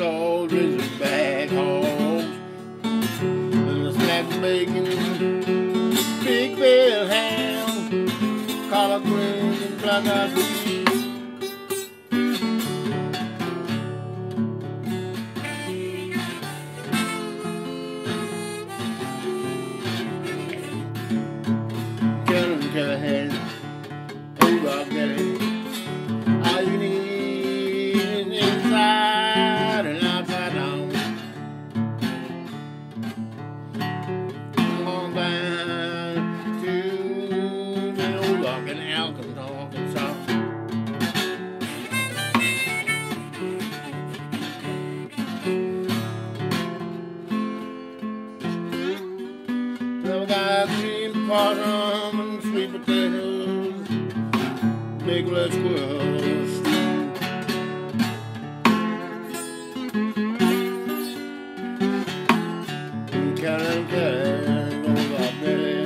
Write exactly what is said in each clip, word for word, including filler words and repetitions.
saw razorback hogs, and the snack bacon, big bell ham, collard greens, and black-eyed peas. Kelly had Ozark Deli. All you need is inside and outside down. Come on down to the Ozark in Alcantar, Arkansas. Well, got green possum and sweet potatoes, big red squirrels. Carolyn, Carolyn, Ozark Deli.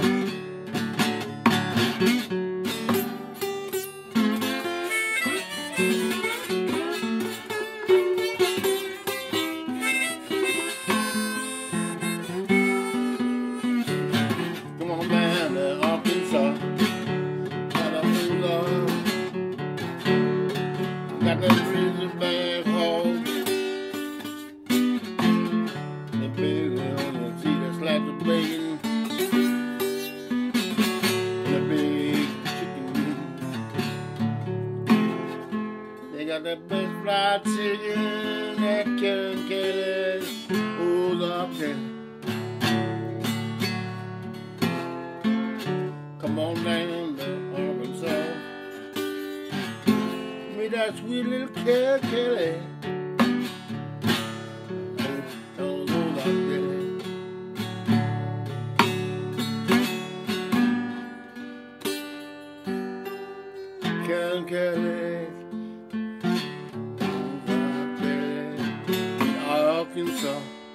Come on down to Arkansas, got a Ozark, got that razorback hog. They baby on the seat, a slab of bacon, and a big chicken. They got that best fried chicken at Karen Kelly's Ozark Deli. Come on down to Arkansas, meet that sweet little Karen Kelly. Those Ozark Deli. Karen Kelly, Ozark Deli, Arkansas.